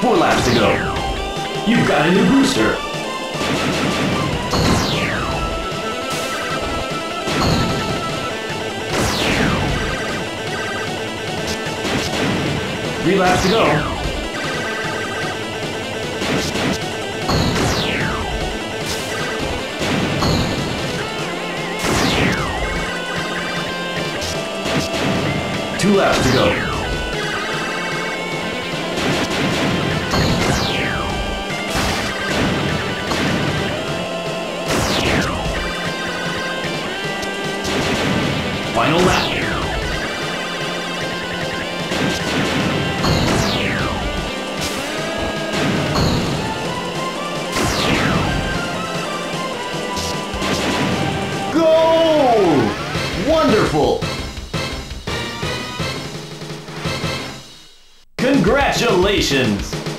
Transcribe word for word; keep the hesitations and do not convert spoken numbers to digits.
Four laps to go. You've got a new booster. Three laps to go. Two laps to go. Final lap. Go! Wonderful! Congratulations!